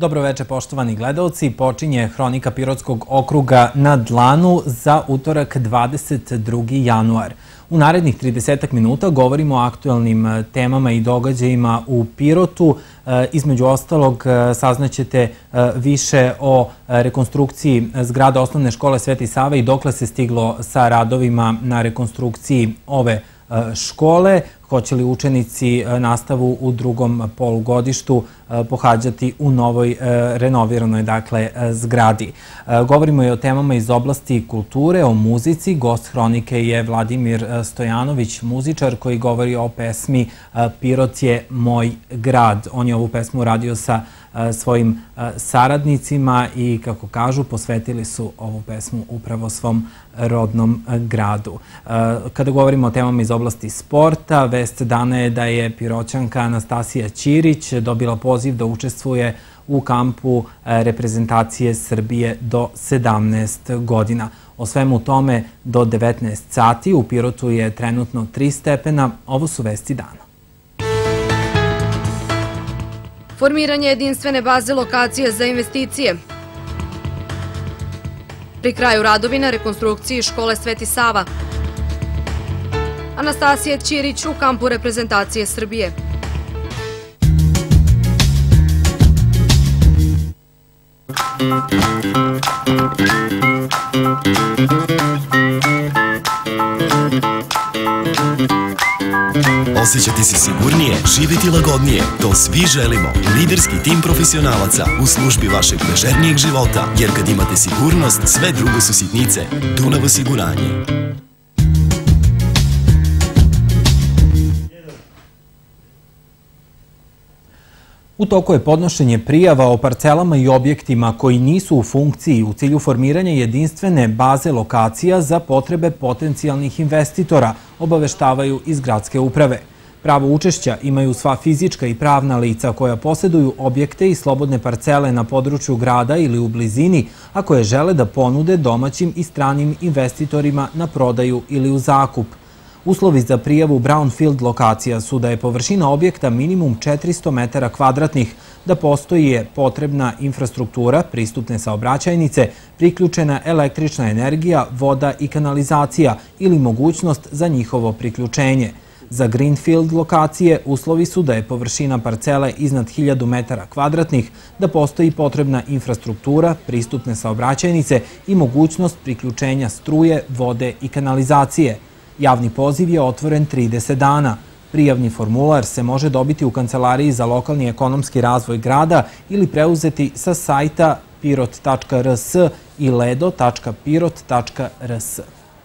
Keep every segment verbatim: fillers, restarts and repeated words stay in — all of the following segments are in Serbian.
Dobroveče, poštovani gledaoci. Počinje Hronika Pirotskog okruga na dlanu za utorak dvadeset drugi januar. U narednih tridesetak minuta govorimo o aktuelnim temama i događajima u Pirotu. Između ostalog, saznaćete više o rekonstrukciji zgrada osnovne škole Sveti Sava i dokle se stiglo sa radovima na rekonstrukciji ove škole. Hoće li učenici nastavu u drugom polugodištu pohađati u novoj renoviranoj dakle, zgradi. Govorimo i o temama iz oblasti kulture, o muzici. Gost Hronike je Vladimir Stojanović, muzičar koji govori o pesmi Pirot je moj grad. On je ovu pesmu radio sa svojim saradnicima i, kako kažu, posvetili su ovu pesmu upravo svom rodnom gradu. Kada govorimo o temama iz oblasti sporta, vest dana je da je Piroćanka Anastasija Ćirić dobila poziv da učestvuje u kampu reprezentacije Srbije do sedamnaest godina. O svemu tome do devetnaest sati. U Pirotu je trenutno tri stepena. Ovo su vesti dana. Formiranje jedinstvene baze lokacije za investicije. Pri kraju radovi na rekonstrukciji škole Sveti Sava. Anastasija Ćirić u kampu reprezentacije Srbije. Osjećati se sigurnije, živjeti lagodnije. To svi želimo. Liderski tim profesionalaca u službi vašeg ležernijeg života. Jer kad imate sigurnost, sve drugo su sitnice. Dunav osiguranje. U toku je podnošenje prijava o parcelama i objektima koji nisu u funkciji u cilju formiranja jedinstvene baze lokacija za potrebe potencijalnih investitora, obaveštavaju iz gradske uprave. Pravo učešća imaju sva fizička i pravna lica koja posjeduju objekte i slobodne parcele na području grada ili u blizini, a koje žele da ponude domaćim i stranim investitorima na prodaju ili u zakup. Uslovi za prijavu brownfield lokacija su da je površina objekta minimum četiristo metara kvadratnih, da postoji potrebna infrastruktura, pristupne saobraćajnice, priključena električna energija, voda i kanalizacija ili mogućnost za njihovo priključenje. Za greenfield lokacije uslovi su da je površina parcele iznad hiljadu metara kvadratnih, da postoji potrebna infrastruktura, pristupne saobraćajnice i mogućnost priključenja struje, vode i kanalizacije. Javni poziv je otvoren trideset dana. Prijavni formular se može dobiti u Kancelariji za lokalni ekonomski razvoj grada ili preuzeti sa sajta pirot tačka r s i ledo tačka pirot tačka r s.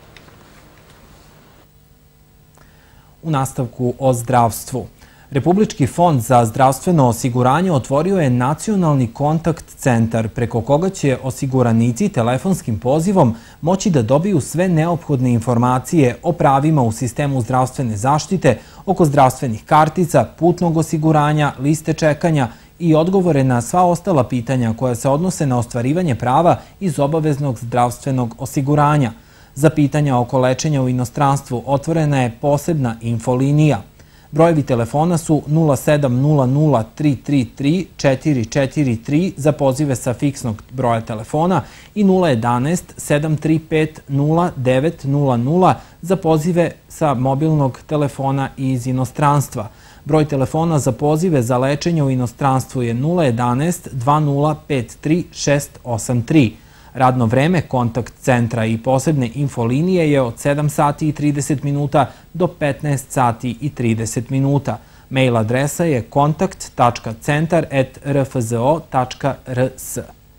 U nastavku o zdravstvu. Republički fond za zdravstveno osiguranje otvorio je nacionalni kontakt centar preko koga će osiguranici telefonskim pozivom moći da dobiju sve neophodne informacije o pravima u sistemu zdravstvene zaštite, oko zdravstvenih kartica, putnog osiguranja, liste čekanja i odgovore na sva ostala pitanja koja se odnose na ostvarivanje prava iz obaveznog zdravstvenog osiguranja. Za pitanja oko lečenja u inostranstvu otvorena je posebna infolinija. Brojevi telefona su nula sedam nula nula tri tri tri četiri četiri tri za pozive sa fiksnog broja telefona i nula jedanaest sedam tri pet nula devet nula nula za pozive sa mobilnog telefona iz inostranstva. Broj telefona za pozive za lečenje u inostranstvu je nula jedanaest dva nula pet tri šest osam tri. Radno vreme kontakt centra i posebne infolinije je od sedam sati i trideset minuta do petnaest sati i trideset minuta. Mail adresa je kontakt tačka centar at r f z o tačka r s.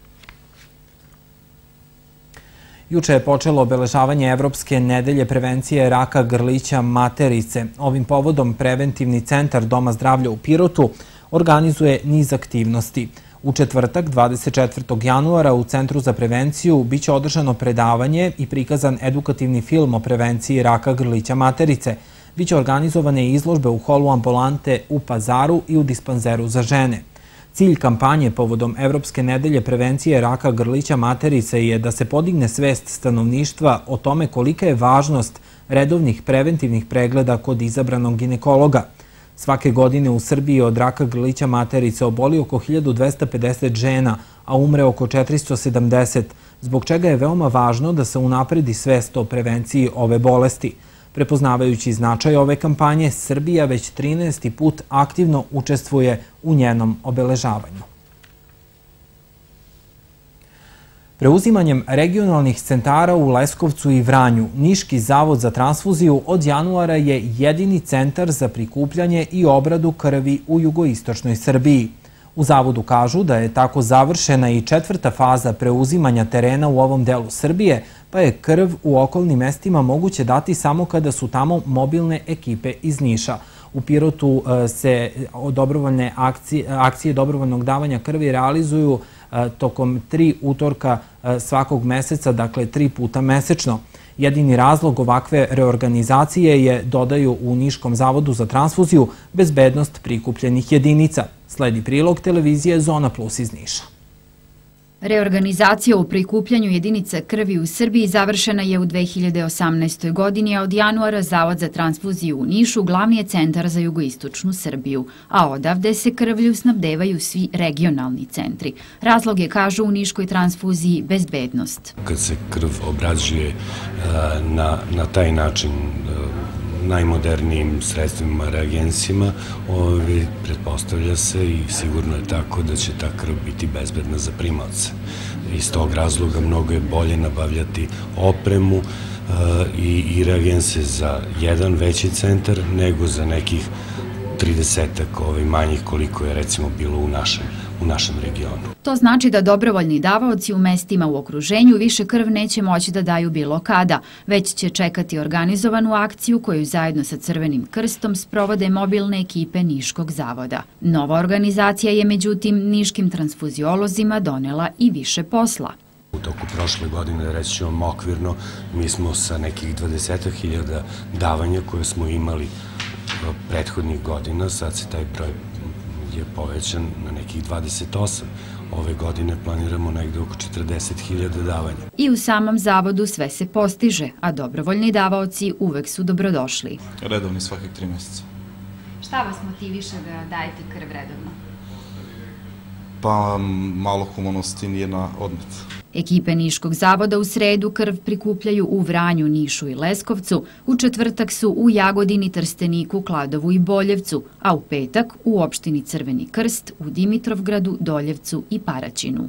Juče je počelo obeležavanje Evropske nedelje prevencije raka grlića materice. Ovim povodom Preventivni centar Doma zdravlja u Pirotu organizuje niz aktivnosti. U četvrtak, dvadeset četvrtog januara, u Centru za prevenciju biće održano predavanje i prikazan edukativni film o prevenciji raka grlića materice. Biće organizovane izložbe u holu ambulante u Pazaru i u dispanzeru za žene. Cilj kampanje povodom Evropske nedelje prevencije raka grlića materice je da se podigne svest stanovništva o tome kolika je važnost redovnih preventivnih pregleda kod izabranog ginekologa. Svake godine u Srbiji od raka grlića materice oboli oko hiljadu dvesta pedeset žena, a umre oko četiristo sedamdeset, zbog čega je veoma važno da se unapredi svest o prevenciji ove bolesti. Prepoznavajući značaj ove kampanje, Srbija već trinaesti put aktivno učestvuje u njenom obeležavanju. Preuzimanjem regionalnih centara u Leskovcu i Vranju, Niški zavod za transfuziju od januara je jedini centar za prikupljanje i obradu krvi u jugoistočnoj Srbiji. U zavodu kažu da je tako završena i četvrta faza preuzimanja terena u ovom delu Srbije, pa je krv u okolnim mestima moguće dati samo kada su tamo mobilne ekipe iz Niša. U Pirotu se dobrovoljne akcije, akcije dobrovoljnog davanja krvi realizuju tokom tri utorka svakog meseca, dakle tri puta mesečno. Jedini razlog ovakve reorganizacije je, dodaju u Niškom zavodu za transfuziju, bezbednost prikupljenih jedinica. Sledi prilog televizije Zona Plus iz Niša. Reorganizacija u prikupljanju jedinice krvi u Srbiji završena je u dve hiljade osamnaestoj. godini, a od januara Zavod za transfuziju u Nišu glavni je centar za jugoistočnu Srbiju, a odavde se krvlju snabdevaju svi regionalni centri. Razlog je, kažu u Niškoj transfuziji, bezbednost. Kad se krv obrađuje na, na taj način najmodernijim sredstvima, reagensima, pretpostavlja se i sigurno je tako da će ta krv biti bezbedna za primaoce. Iz tog razloga mnogo je bolje nabavljati opremu i, i reagense za jedan veći centar nego za nekih tridesetak manjih koliko je recimo bilo u našem, u našem regionu. To znači da dobrovoljni davaoci u mestima u okruženju više krv neće moći da daju bilo kada, već će čekati organizovanu akciju koju zajedno sa Crvenim krstom sprovode mobilne ekipe Niškog zavoda. Nova organizacija je međutim niškim transfuziolozima donela i više posla. U toku prošle godine, reći ćemo okvirno, mi smo sa nekih dvadesetak hiljada davanja koje smo imali prethodnih godina, sad se taj broj je povećan na nekih dvadeset osam. Ove godine planiramo negde oko četrdeset hiljada davanja. I u samom zavodu sve se postiže, a dobrovoljni davaoci uvek su dobrodošli. Redovni svakih tri meseca. Šta vas motiviše da dajete krv redovno? Pa malo humanosti nije na odmet. Ekipe Niškog zavoda u sredu krv prikupljaju u Vranju, Nišu i Leskovcu, u četvrtak su u Jagodini, Trsteniku, Kladovu i Boljevcu, a u petak u opštini Crveni krst, u Dimitrovgradu, Doljevcu i Paraćinu.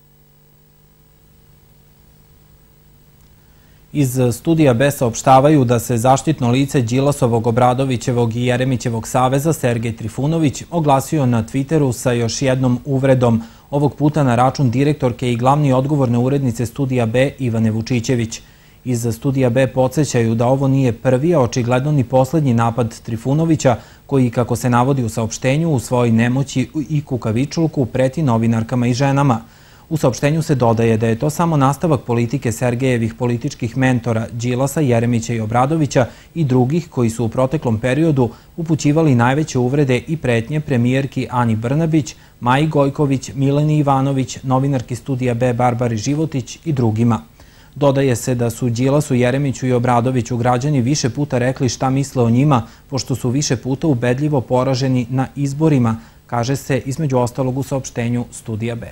Iz studija B saopštavaju da se zaštitno lice Đilasovog, Obradovićevog i Jeremićevog saveza Sergej Trifunović oglasio na Twitteru sa još jednom uvredom, ovog puta na račun direktorke i glavne odgovorne urednice studija B Ivane Vučićević. Iz studija B podsjećaju da ovo nije prvi, a očigledno ni poslednji napad Trifunovića, koji, kako se navodi u saopštenju, u svojoj nemoći i kukavičluku preti novinarkama i ženama. U saopštenju se dodaje da je to samo nastavak politike Sergejevih političkih mentora Đilasa, Jeremića i Obradovića i drugih koji su u proteklom periodu upućivali najveće uvrede i pretnje premijerki Ani Brnabić, Maji Gojković, Mileni Ivanović, novinarki studija B Barbari Životić i drugima. Dodaje se da su Đilasu, Jeremiću i Obradoviću građani više puta rekli šta misle o njima, pošto su više puta ubedljivo poraženi na izborima, kaže se između ostalog u saopštenju studija B.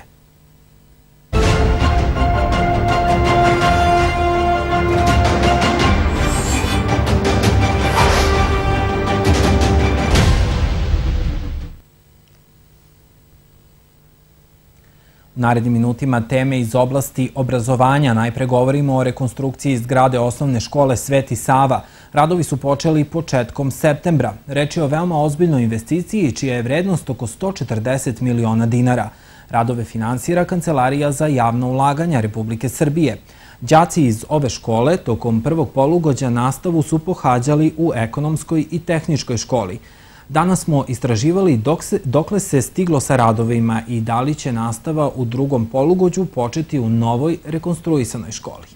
U narednim minutima teme iz oblasti obrazovanja. Najpre govorimo o rekonstrukciji zgrade osnovne škole Sveti Sava. Radovi su počeli početkom septembra. Reč je o veoma ozbiljnoj investiciji čija je vrednost oko sto četrdeset miliona dinara. Radove finansira Kancelarija za javna ulaganja Republike Srbije. Đaci iz ove škole tokom prvog polugođa nastavu su pohađali u ekonomskoj i tehničkoj školi. Danas smo istraživali dok se, dokle se stiglo sa radovima i da li će nastava u drugom polugođu početi u novoj rekonstruisanoj školi.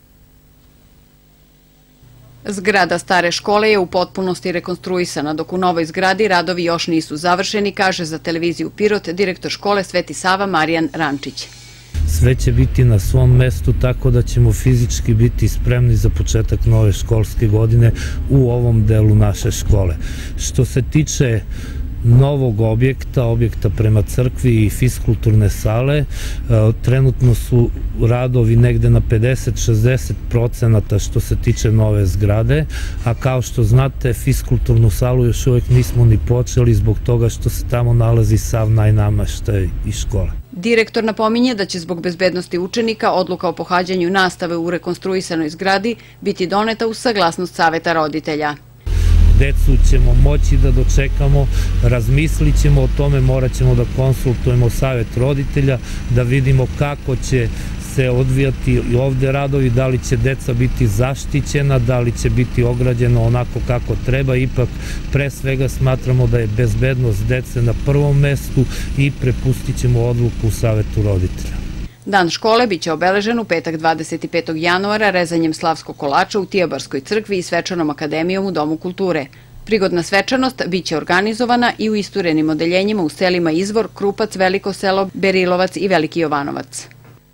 Zgrada stare škole je u potpunosti rekonstruisana, dok u novoj zgradi radovi još nisu završeni, kaže za televiziju Pirot direktor škole Sveti Sava Marijan Rančić. sve će biti na svom mestu, tako da ćemo fizički biti spremni za početak nove školske godine u ovom delu naše škole. Što se tiče novog objekta, objekta prema crkvi i fiskulturne sale, trenutno su radovi negde na pedeset do šezdeset procenata što se tiče nove zgrade, a kao što znate, fiskulturnu salu još uvek nismo ni počeli zbog toga što se tamo nalazi sav najnamaštaj iz škole. Direktor napominje da će zbog bezbednosti učenika odluka o pohađanju nastave u rekonstruisanoj zgradi biti doneta uz saglasnost saveta roditelja. Decu ćemo moći da dočekamo, razmislit ćemo o tome, morat ćemo da konsultujemo savet roditelja, da vidimo kako će se odvijati i ovde radovi, da li će deca biti zaštićena, da li će biti ograđena onako kako treba. Ipak, pre svega smatramo da je bezbednost dece na prvom mestu i prepustit ćemo odluku u savetu roditelja. Dan škole biće obeležen u petak dvadeset petog januara rezanjem slavskog kolača u Tijabarskoj crkvi i svečanom akademijom u Domu kulture. Prigodna svečanost biće organizovana i u isturenim odeljenjima u selima Izvor, Krupac, Veliko selo, Berilovac i Veliki Jovanovac.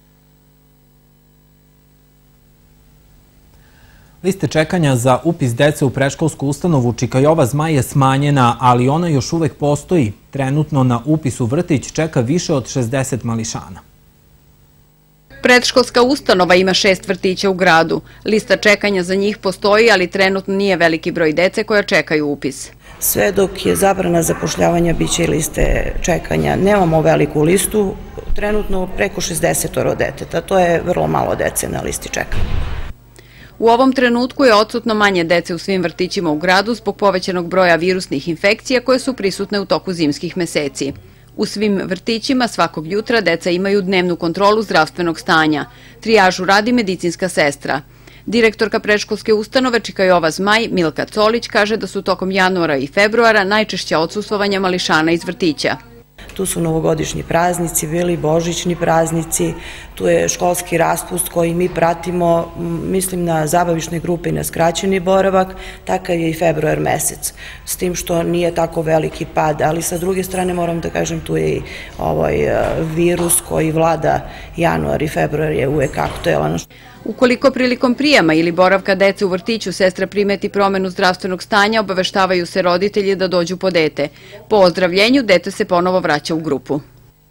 Liste čekanja za upis dece u predškolsku ustanovu Čikajova Zmaj je smanjena, ali ona još uvek postoji. Trenutno na upis u vrtić čeka više od šezdeset mališana. Predškolska ustanova ima šest vrtića u gradu. Lista čekanja za njih postoji, ali trenutno nije veliki broj dece koja čekaju upis. Sve dok je zabrana zapošljavanja, bit će i liste čekanja. Nemamo veliku listu, trenutno preko šezdeset deteta. To je vrlo malo dece na listi čekanja. U ovom trenutku je odsutno manje dece u svim vrtićima u gradu zbog povećanog broja virusnih infekcija koje su prisutne u toku zimskih meseci. U svim vrtićima svakog jutra deca imaju dnevnu kontrolu zdravstvenog stanja. Trijažu radi medicinska sestra. Direktorka predškolske ustanove Čikajova Zmaj, Milka Colić, kaže da su tokom januara i februara najčešća odsustvovanja mališana iz vrtića. Tu su novogodišnji praznici, bili božićni praznici, tu je školski raspust koji mi pratimo, mislim na zabavišne grupe i na skraćeni boravak, takav je i februar mesec, s tim što nije tako veliki pad, ali sa druge strane moram da kažem tu je i ovaj virus koji vlada januar i februar je uvek aktuelan. Ukoliko prilikom prijema ili boravka dece u vrtiću sestra primeti promenu zdravstvenog stanja, obaveštavaju se roditelji da dođu po dete. Po ozdravljenju dete se ponovo vraća u grupu.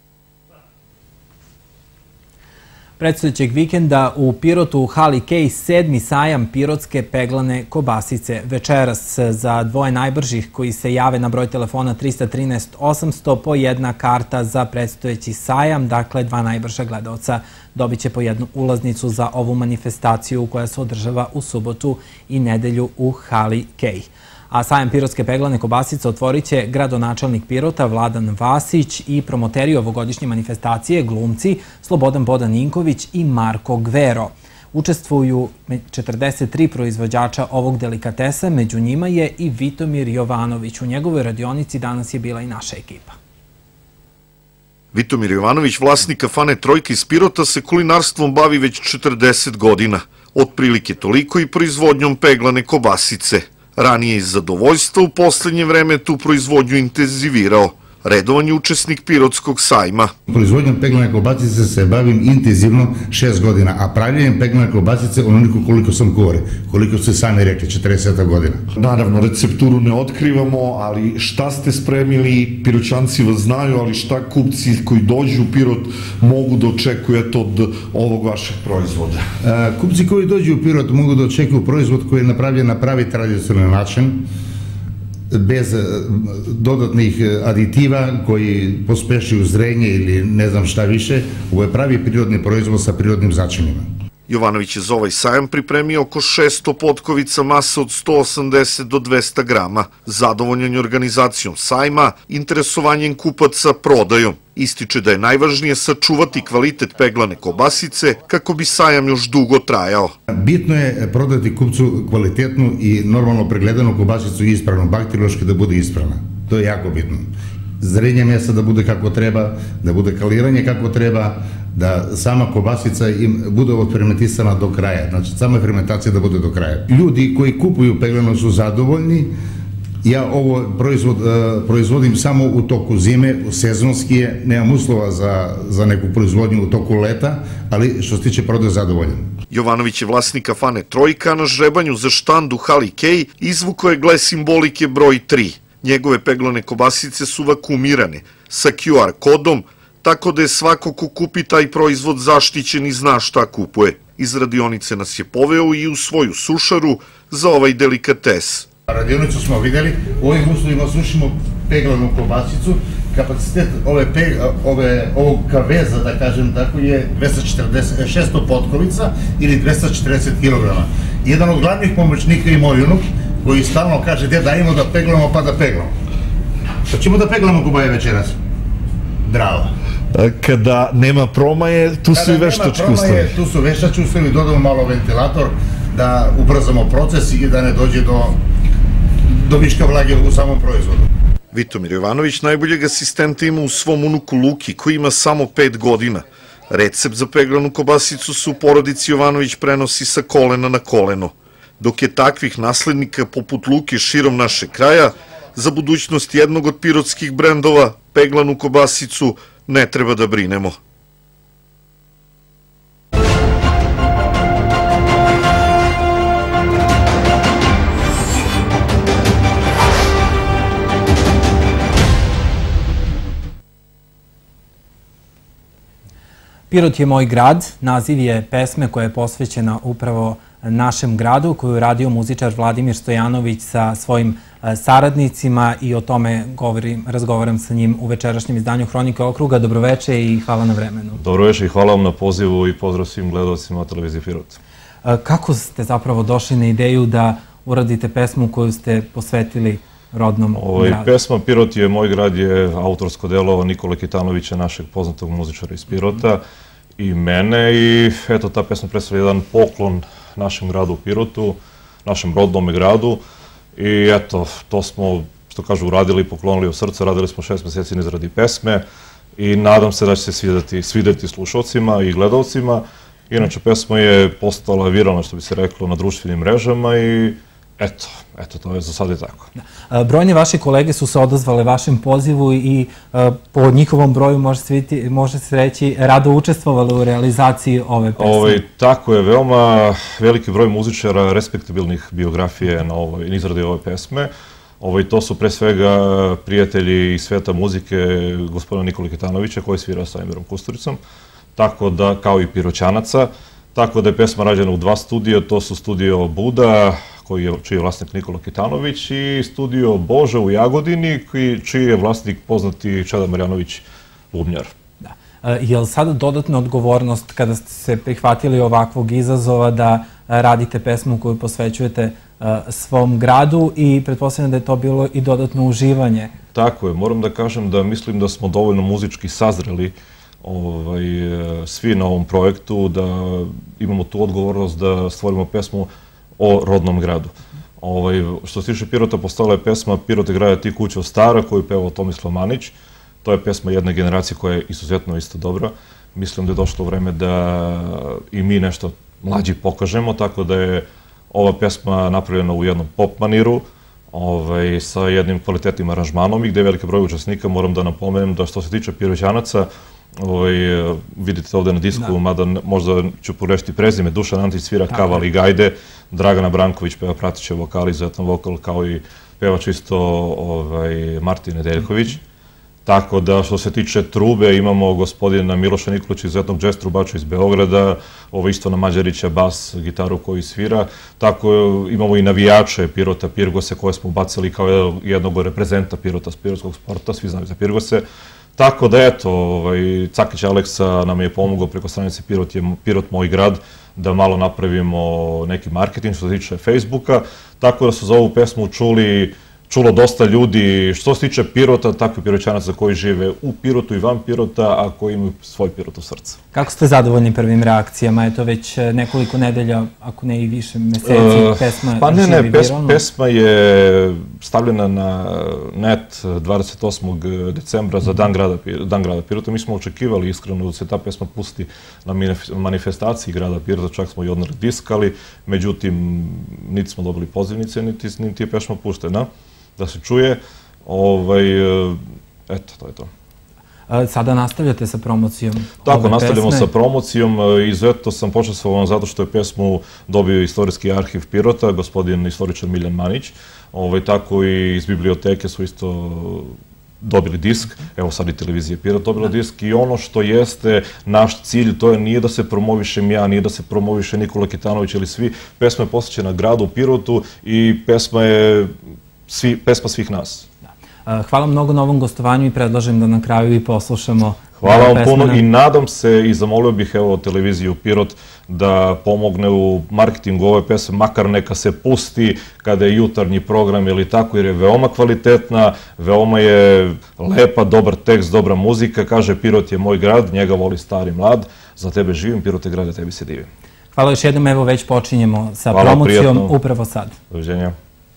Predstojećeg vikenda u Pirotu u hali Kej sedmi sajam pirotske peglane kobasice. Večeras za dvoje najbržih koji se jave na broj telefona trista trinaest osamsto po jedna karta za predstojeći sajam, dakle dva najbrža gledaoca dobit će po jednu ulaznicu za ovu manifestaciju koja se održava u subotu i nedelju u hali Kej. A sajam pirotske peglane kobasice otvorit će gradonačelnik Pirota Vladan Vasić i promoteri ovogodišnje manifestacije glumci Slobodan Bodaninković i Marko Gvero. Učestvuju četrdeset tri proizvođača ovog delikatesa, među njima je i Vitomir Jovanović. U njegovoj radionici danas je bila i naša ekipa. Vitomir Jovanović, vlasnik kafane Trojka iz Pirota, se kulinarstvom bavi već četrdeset godina. Otprilike toliko i proizvodnjom peglane kobasice. Ranije iz zadovoljstva u poslednje vreme tu proizvodnju intenzivirao. Redovan je učesnik Pirotskog sajma. Proizvodnjom peglane kobasice se bavim intenzivno šest godina, a pravljenjem peglane kobasice onoliko koliko sam govore, koliko ste sami rekli, četrdeset godina. Naravno, recepturu ne otkrivamo, ali šta ste spremili, Piroćanci vas znaju, ali šta kupci koji dođu u Pirot mogu da očekuju od ovog vašeg proizvoda? Kupci koji dođu u Pirot mogu da očekuju proizvod koji je napravljen na pravi tradicionalni način, bez dodatnih aditiva koji pospešuju zrenje ili ne znam šta više. Ovo je pravi prirodni proizvod sa prirodnim začinima. Jovanović je za ovaj sajam pripremio oko šesto potkovica mase od sto osamdeset do dvesta grama. Zadovoljan je organizacijom sajma, interesovanjem kupaca prodajom. Ističe da je najvažnije sačuvati kvalitet peglane kobasice kako bi sajam još dugo trajao. Bitno je prodati kupcu kvalitetnu i normalno pregledanu kobasicu ispravno, bakteriološki da bude ispravna. To je jako bitno. Zrenje mesa da bude kako treba, da bude kaliranje kako treba, da sama kobasica bude fermentisana do kraja. Znači, sama fermentacija da bude do kraja. Ljudi koji kupuju peglano su zadovoljni Ja ovo proizvod, proizvodim samo u toku zime, sezonski je, nemam uslova za, za neku proizvodnju u toku leta, ali što se tiče prodaje zadovoljan. Jovanović je vlasnik kafane Trojka, na žrebanju za štand u Hali Kej izvuko je gle simbolike broj tri. Njegove peglane kobasice su vakuumirane sa Q R kodom, tako da je svako ko kupi taj proizvod zaštićen i zna šta kupuje. Iz radionice nas je poveo i u svoju sušaru za ovaj delikates. Radionicu smo videli, u ovim uslovima sušimo peglanu kobasicu, kapacitet ove, ove, ovog kaveza, da kažem tako, je dvesta četrdeset, šesto potkovica ili dvesta četrdeset kilograma. Jedan od glavnih pomoćnika je moj unuk, koji stalno kaže, gdje dajemo da peglamo, pa da peglamo. Pa ćemo da peglamo kubaje večeras. Drava. Kada nema promaje, tu su i veštački uslovi. Tu su veštački uslovi, dodamo malo ventilator, da ubrzamo proces i da ne dođe do, do viška vlage u samom proizvodu. Vitomir Jovanović najboljeg asistenta ima u svom unuku Luki, koji ima samo pet godina. Recept za peglanu kobasicu su u porodici Jovanović prenosi sa kolena na koleno. Dok je takvih naslednika poput Luke širom našeg kraja, za budućnost jednog od pirotskih brendova, peglanu kobasicu, ne treba da brinemo. Pirot je moj grad, naziv je pesme koja je posvećena upravo našem gradu, koju je radio muzičar Vladimir Stojanović sa svojim saradnicima i o tome govorim, razgovaram sa njim u večerašnjem izdanju Hronike okruga. Dobroveče i hvala na vremenu. Dobroveče i hvala vam na pozivu i pozdrav svim gledalcima televizije Pirot. Kako ste zapravo došli na ideju da uradite pesmu koju ste posvetili rodnom gradu? Pesma Pirot je moj grad je autorsko delo Nikole Kitanovića, našeg poznatog muzičara iz Pirota i mene, i eto, ta pesma predstavlja jedan poklon našem gradu u Pirotu, našem rodnom gradu, i eto, to smo, što kažu, uradili, poklonili u srce. Radili smo šest meseci na izradi pesme i nadam se da će se svideti, svideti slušalcima i gledalcima. Inače, pesma je postala viralna, što bi se reklo, na društvenim mrežama i eto, eto, to je za sad je tako. Brojne vaše kolege su se odazvale vašem pozivu i po njihovom broju može se reći rado učestvovali u realizaciji ove pesme. Tako je, veoma veliki broj muzičara respektabilnih biografije na izradi ove pesme. To su pre svega prijatelji iz sveta muzike gospodina Nikole Kitanovića, koji svira sa Emirom Kusturicom, tako da, kao i Piroćanaca, tako da je pesma rađena u dva studija, to su studio Buda, čiji je vlasnik Nikola Kitanović, i studio Boža u Jagodini, čiji je vlasnik poznati Čeda Marjanović, bubnjar. Je li sada dodatna odgovornost kada ste se prihvatili ovakvog izazova da radite pesmu koju posvećujete svom gradu, i pretpostavljam da je to bilo i dodatno uživanje? Tako je, moram da kažem da mislim da smo dovoljno muzički sazreli svi na ovom projektu, da imamo tu odgovornost da stvorimo pesmu o rodnom gradu. Što se tiče Pirota, postala je pesma Pirot je grada ti kuća stara, koju je pevao Tomislav Manić. To je pesma jedne generacije koja je izuzetno isto dobra. Mislim da je došlo vreme da i mi nešto mlađi pokažemo, tako da je ova pesma napravljena u jednom pop maniru, sa jednim kvalitetnim aranžmanom i gde je veliki broj učesnika. Moram da napomenem da što se tiče Piroćanaca, vidite ovde na disku, mada možda ću pogrešiti prezime, Dušan Antić svira kaval i gajde, Dragana Branković peva prateće vokali, izuzetan vokal, kao i pevač isto Martin Nedeljković. Tako da, što se tiče trube, imamo gospodina Miloša Nikolića, izuzetnog džez trubača iz Beograda, Istvana Mađarića, bas, gitaru koji svira. Tako imamo i navijače Pirota, Pirgose, koje smo ubacili kao jednog reprezenta Pirota, pirotskog sporta, svi znaju za Pirgose. Tako da, eto, Cakić Aleksa nam je pomogao preko stranice Pirot moj grad da malo napravimo neki marketing što se tiče Facebooka, tako da su za ovu pesmu čuli čulo dosta ljudi, što se tiče Pirota, tako i Piroćanaca koji žive u Pirotu i van Pirota, a koji imaju svoj Pirot u srcu. Kako ste zadovoljni prvim reakcijama? Je to već nekoliko nedelja, ako ne i više meseci, pesma živi viralno? Pa ne, ne, pesma je stavljena na net dvadeset osmog decembra za Dan grada Pirota. Mi smo očekivali iskreno da se ta pesma pusti na manifestaciji grada Pirota, čak smo i odnali disk, ali međutim, niti smo dobili pozivnice, niti je pesma puštena. da se čuje. Eto, to je to. Sada nastavljate sa promocijom ove pesme? Tako, nastavljamo sa promocijom. Izuzetno sam počastvovan zato što je pesmu dobio Istorijski arhiv Pirota, gospodin istoričar Miljan Manić. Tako i iz biblioteke su isto dobili disk. Evo sad i televizija Pirot dobila disk. I ono što jeste naš cilj, to je nije da se promovišem ja, nije da se promoviše Nikola Kitanović ili svi. Pesma je posvećena gradu Pirotu i pesma je pesma svih nas. Hvala mnogo na ovom gostovanju i predlažem da na kraju i poslušamo. Hvala vam puno i nadam se i zamolio bih evo televiziju Pirot da pomogne u marketingu ove pesme, makar neka se pusti kada je jutarnji program ili tako, jer je veoma kvalitetna, veoma je lepa, dobar tekst, dobra muzika. Kaže, Pirot je moj grad, njega voli stari mlad, za tebe živim, Pirot je grad, a tebi se divim. Hvala još jednom, evo već počinjemo sa promocijom upravo sad. Doviđenja.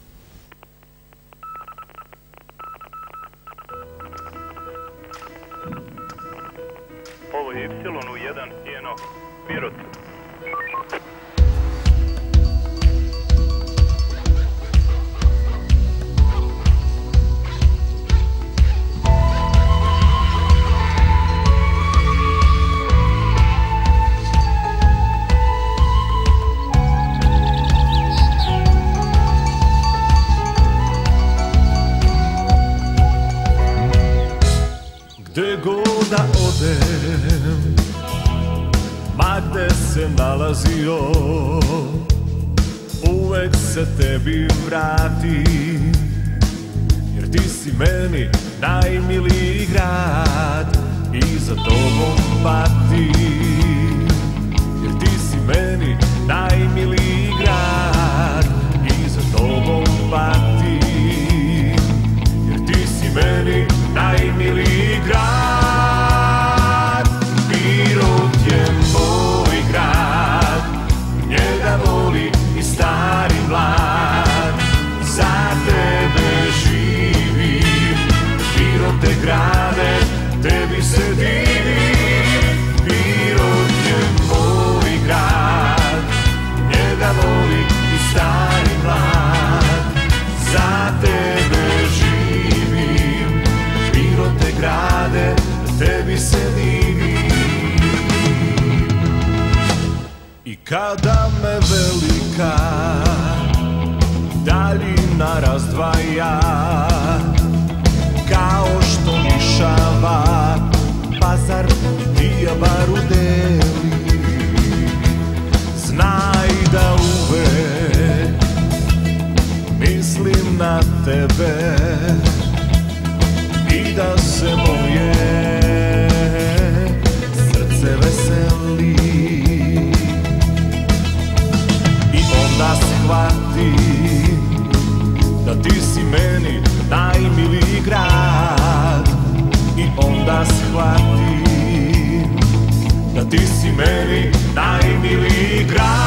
Ovo je Ipsilon u jedan Eno, Pirot. Gde god da odem, ma gde se nalazio, uvek se tebi vratim, jer ti si meni najmiliji grad i za tobom patim. Jer ti si meni najmiliji grad i za tobom patim. Jer ti si meni najmiliji grad. Pirot je moj grad, njega voli i stari mlad. Za tebe živim, Pirote grade, tebi se divim. Pirot je moj grad, njega voli i stari mlad. Za tebe živim, Pirote grade, tebi se divim. I kada me velika daljina razdvaja, kao što nišava Pazar i Dijabaru deli, znaj da uvek mislim na tebe i da se moje srce veseli. I onda shvatim da ti si meni najmiliji grad. I onda shvatim da ti si meni najmiliji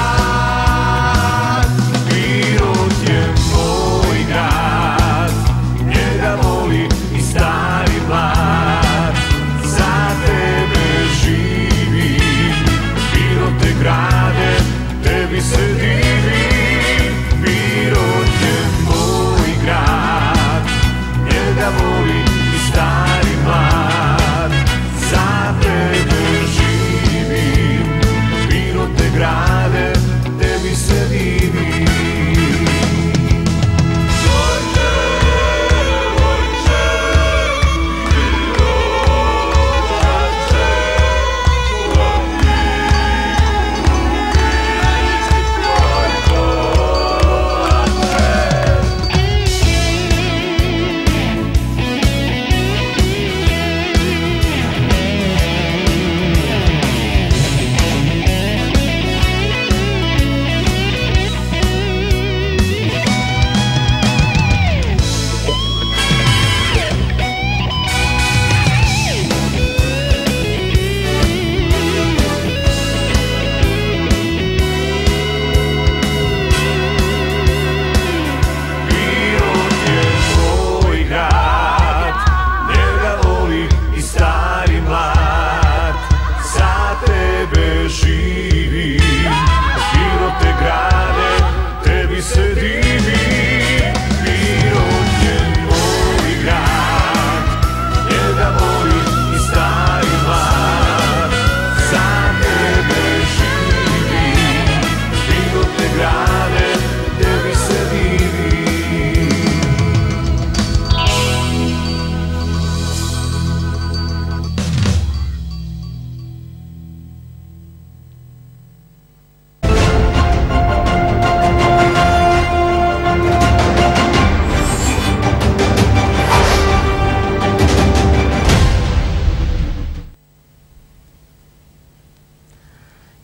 grad. Pirot je moj grad, njega voli i stari mlad. Za tebe živim, Pirote grade, tebi se divim. Pirot je moj grad, njega voli i stari mlad. Za tebe živim, Pirote grade,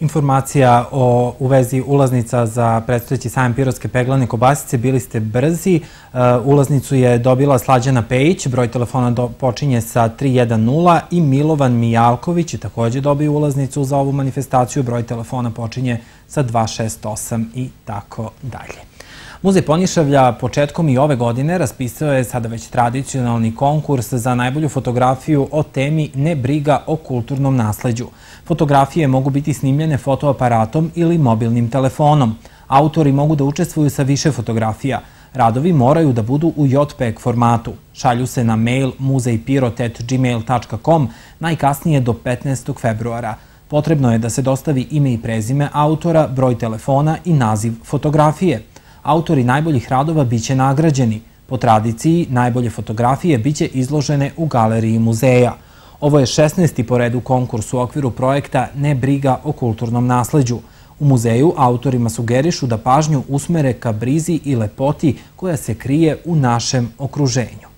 informacija o, u vezi ulaznica za predstojeći sajam pirotske peglane kobasice. Bili ste brzi. Ulaznicu je dobila Slađana Pejić, broj telefona do, počinje sa tri jedan nula i Milovan Mijalković je također dobio ulaznicu za ovu manifestaciju, broj telefona počinje sa dva šest osam i tako dalje. Muzej Ponišavlja početkom i ove godine raspisao je sada već tradicionalni konkurs za najbolju fotografiju o temi Ne briga o kulturnom nasleđu. Fotografije mogu biti snimljene fotoaparatom ili mobilnim telefonom. Autori mogu da učestvuju sa više fotografija. Radovi moraju da budu u J P E G formatu. Šalju se na mail muzejpirot at gmail tačka com najkasnije do petnaestog februara. Potrebno je da se dostavi ime i prezime autora, broj telefona i naziv fotografije. Autori najboljih radova biće nagrađeni. Po tradiciji, najbolje fotografije biće izložene u galeriji muzeja. Ovo je šesnaesti po redu konkurs u okviru projekta Ne briga o kulturnom nasleđu. U muzeju autorima sugerišu da pažnju usmere ka brizi i lepoti koja se krije u našem okruženju.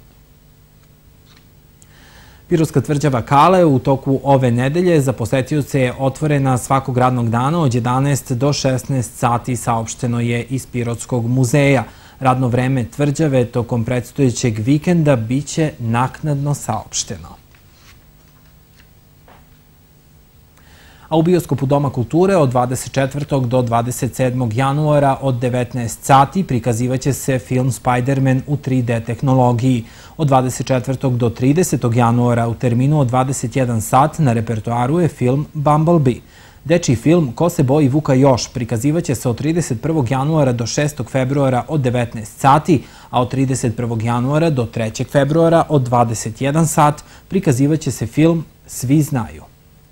Pirotska tvrđava Kale u toku ove nedelje za posetioce je otvorena svakog radnog dana od jedanaest do šesnaest sati, saopšteno je iz Pirotskog muzeja. Radno vreme tvrđave tokom predstojećeg vikenda biće naknadno saopšteno. A u bioskopu Doma kulture od dvadeset četvrtog do dvadeset sedmog januara od devetnaest sati prikazivaće se film Spider-Man u tri D tehnologiji. Od dvadeset četvrtog do tridesetog januara u terminu od dvadeset jedan sat na repertoaru je film Bumblebee. Dečiji film Ko se boji Vuka još prikazivaće se od trideset prvog januara do šestog februara od devetnaest sati, a od trideset prvog januara do trećeg februara od dvadeset jedan sat prikazivaće se film Svi znaju.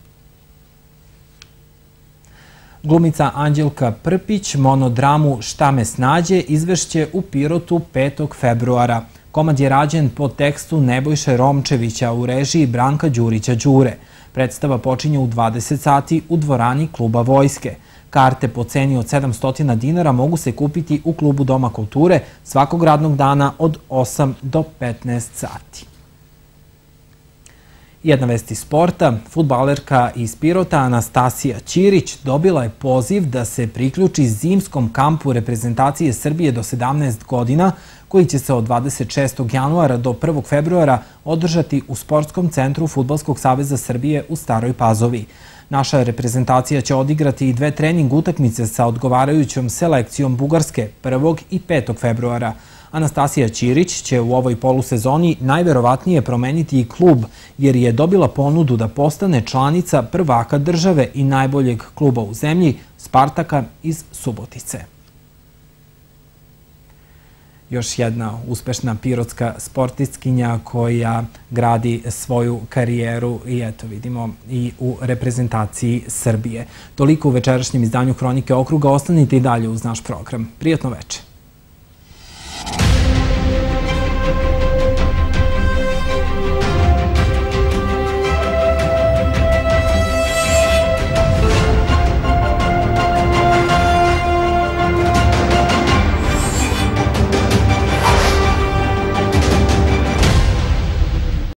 Glumica Anđelka Prpić monodramu Šta me snađe izvešće u Pirotu petog februara. Komad je rađen po tekstu Nebojše Romčevića u režiji Branka Đurića Đure. Predstava počinje u dvadeset sati u dvorani Kluba Vojske. Karte po ceni od sedamsto dinara mogu se kupiti u Klubu Doma kulture svakog radnog dana od osam do petnaest sati. Jedna vest iz sporta, fudbalerka iz Pirota Anastasija Ćirić dobila je poziv da se priključi zimskom kampu reprezentacije Srbije do sedamnaest godina, koji će se od dvadeset šestog januara do prvog februara održati u Sportskom centru Fudbalskog saveza Srbije u Staroj Pazovi. Naša reprezentacija će odigrati i dve trening utakmice sa odgovarajućom selekcijom Bugarske prvog i petog februara. Anastasija Ćirić će u ovoj polusezoni najverovatnije promeniti i klub, jer je dobila ponudu da postane članica prvaka države i najboljeg kluba u zemlji, Spartaka iz Subotice. Još jedna uspešna pirotska sportistkinja koja gradi svoju karijeru i eto vidimo i u reprezentaciji Srbije. Toliko u večerašnjem izdanju Hronike okruga, ostanite i dalje uz naš program. Prijatno večer.